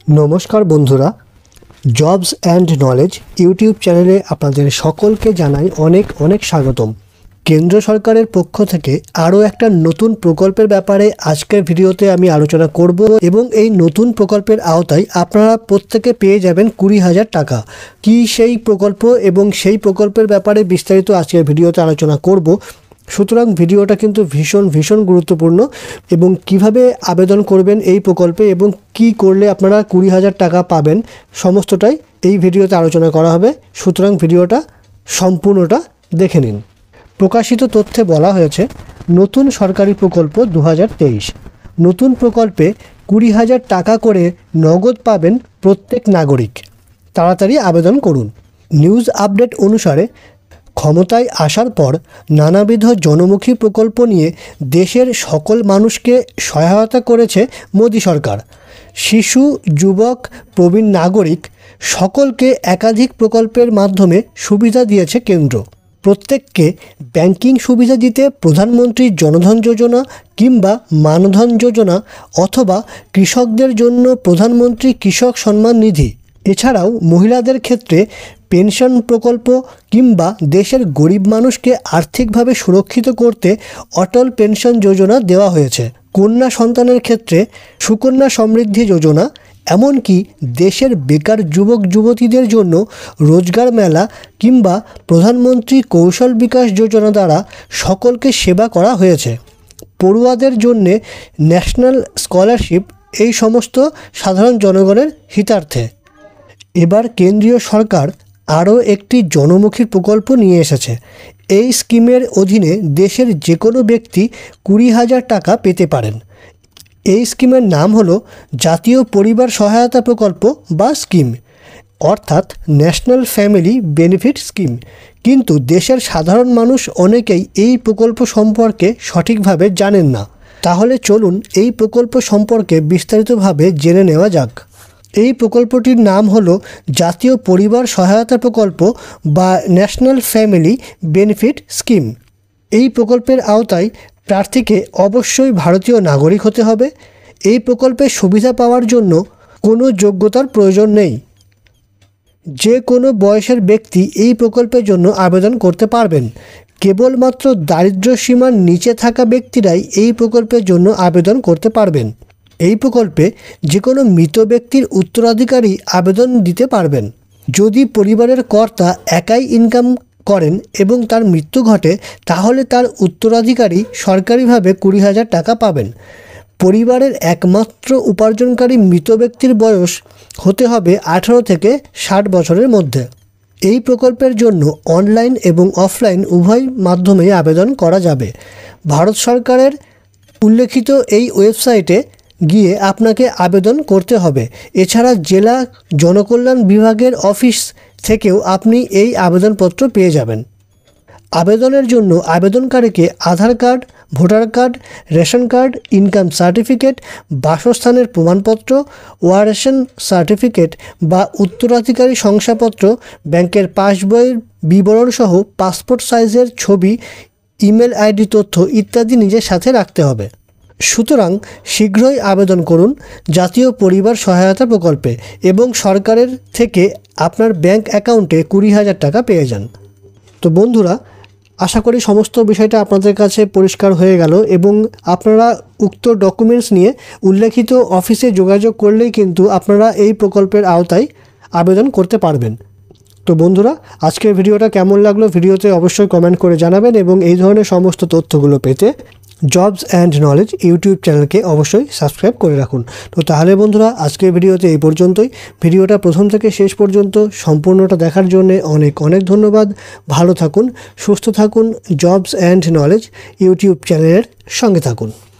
नमस्कार बंधुरा jobs and knowledge YouTube चैनेले आपनादेर सकलके जानाई अनेक अनेक स्वागतम। केंद्र सरकारेर पक्ष थेके आरो एकटा नतून प्रकल्पेर ब्यापारे आजकेर भिडियोते आमी आलोचना करब एबं एई नतून प्रकल्पेर आवताय आपनारा प्रत्येके पेये जाबेन 20,000 टाका। कि सेई प्रकल्प एबं सेई प्रकल्पेर ब्यापारे विस्तारित आजकेर भिडियोते आलोचना करब। সুতরাং ভিডিওটা কিন্তু ভীষণ গুরুত্বপূর্ণ এবং কিভাবে আবেদন করবেন এই প্রকল্পে এবং কি করলে আপনারা 20,000 টাকা পাবেন সমস্তটাই এই ভিডিওতে আলোচনা করা হবে। সুতরাং ভিডিওটা সম্পূর্ণটা দেখে নিন। প্রকাশিত তথ্যে বলা হয়েছে নতুন সরকারি প্রকল্প 2023। নতুন প্রকল্পে 20,000 টাকা করে নগদ পাবেন প্রত্যেক নাগরিক। তাড়াতাড়ি আবেদন করুন। নিউজ আপডেট অনুসারে ক্ষমতায় আসার পর নানাবিধ জনমুখী প্রকল্প নিয়ে দেশের সকল মানুষকে সহায়তা করেছে মোদি সরকার। শিশু, যুবক, প্রবীণ নাগরিক সকলকে একাধিক প্রকল্পের মাধ্যমে সুবিধা দিয়েছে কেন্দ্র। প্রত্যেককে ব্যাংকিং সুবিধা দিতে প্রধানমন্ত্রী জনধন যোজনা কিংবা মানধন যোজনা অথবা কৃষকদের জন্য প্রধানমন্ত্রী কৃষক সম্মান নিধি, এছাড়াও মহিলাদের ক্ষেত্রে পেনশন প্রকল্প কিংবা দেশের গরিব মানুষকে আর্থিকভাবে সুরক্ষিত করতে অটল পেনশন যোজনা দেওয়া হয়েছে। কন্যা সন্তানের ক্ষেত্রে সুকন্যা সমৃদ্ধি যোজনা, এমনকি দেশের বেকার যুবক যুবতীদের জন্য রোজগার মেলা কিংবা প্রধানমন্ত্রী কৌশল বিকাশ যোজনা দ্বারা সকলকে সেবা করা হয়েছে। পড়ুয়াদের জন্য ন্যাশনাল স্কলারশিপ, এই সমস্ত সাধারণ জনগণের হিতার্থে। এবার কেন্দ্রীয় সরকার আরও একটি জনমুখী প্রকল্প নিয়ে এসেছে। এই স্কিমের অধীনে দেশের যে কোনো ব্যক্তি 20,000 টাকা পেতে পারেন। এই স্কিমের নাম হলো জাতীয় পরিবার সহায়তা প্রকল্প বা স্কিম, অর্থাৎ ন্যাশনাল ফ্যামিলি বেনিফিট স্কিম। কিন্তু দেশের সাধারণ মানুষ অনেকেই এই প্রকল্প সম্পর্কে সঠিকভাবে জানেন না। তাহলে চলুন এই প্রকল্প সম্পর্কে বিস্তারিতভাবে জেনে নেওয়া যাক। এই প্রকল্পটির নাম হলো জাতীয় পরিবার সহায়তা প্রকল্প বা ন্যাশনাল ফ্যামিলি বেনিফিট স্কিম। এই প্রকল্পের আওতায় প্রার্থীকে অবশ্যই ভারতীয় নাগরিক হতে হবে। এই প্রকল্পের সুবিধা পাওয়ার জন্য কোনো যোগ্যতার প্রয়োজন নেই। যে কোনো বয়সের ব্যক্তি এই প্রকল্পের জন্য আবেদন করতে পারবেন। কেবলমাত্র দারিদ্র্য সীমার নিচে থাকা ব্যক্তিরাই এই প্রকল্পের জন্য আবেদন করতে পারবেন। এই প্রকল্পে যে কোনো মৃত ব্যক্তির উত্তরাধিকারী আবেদন দিতে পারবেন। যদি পরিবারের কর্তা একাই ইনকাম করেন এবং তার মৃত্যু ঘটে, তাহলে তার উত্তরাধিকারী সরকারিভাবে 20,000 টাকা পাবেন। পরিবারের একমাত্র উপার্জনকারী মৃত ব্যক্তির বয়স হতে হবে 18 থেকে 60 বছরের মধ্যে। এই প্রকল্পের জন্য অনলাইন এবং অফলাইন উভয় মাধ্যমেই আবেদন করা যাবে। ভারত সরকারের উল্লেখিত এই ওয়েবসাইটে গিয়ে আপনাকে আবেদন করতে হবে। এছাড়া জেলা জনকল্যাণ বিভাগের অফিস থেকেও আপনি এই আবেদনপত্র পেয়ে যাবেন। আবেদনের জন্য আবেদনকারীকে Aadhaar card, voter card, ration card, income certificate, বাসস্থানের প্রমাণপত্র, ওয়ারেশন সার্টিফিকেট বা উত্তরাধিকারী শংসাপত্র, ব্যাংকের পাসবইয়ের বিবরণ সহ পাসপোর্ট সাইজের ছবি, ইমেল আইডি তথ্য ইত্যাদি নিজের সাথে রাখতে হবে। সুতরাং শীঘ্রই আবেদন করুন জাতীয় পরিবার সহায়তা প্রকল্পে এবং সরকারের থেকে আপনার ব্যাংক অ্যাকাউন্টে 20,000 টাকা পেয়ে যান। তো বন্ধুরা, আশা করি সমস্ত বিষয়টা আপনাদের কাছে পরিষ্কার হয়ে গেল এবং আপনারা উক্ত ডকুমেন্টস নিয়ে উল্লেখিত অফিসে যোগাযোগ করলেই কিন্তু আপনারা এই প্রকল্পের আওতায় আবেদন করতে পারবেন। তো বন্ধুরা, আজকের ভিডিওটা কেমন লাগলো ভিডিওতে অবশ্যই কমেন্ট করে জানাবেন এবং এই ধরনের সমস্ত তথ্যগুলো পেতে জবস অ্যান্ড নলেজ ইউটিউব চ্যানেলকে অবশ্যই সাবস্ক্রাইব করে রাখুন। তো তাহলে বন্ধুরা, আজকের ভিডিওতে এই পর্যন্তই। ভিডিওটা প্রথম থেকে শেষ পর্যন্ত সম্পূর্ণটা দেখার জন্য অনেক অনেক ধন্যবাদ। ভালো থাকুন, সুস্থ থাকুন। জবস অ্যান্ড নলেজ ইউটিউব চ্যানেলের সঙ্গে থাকুন।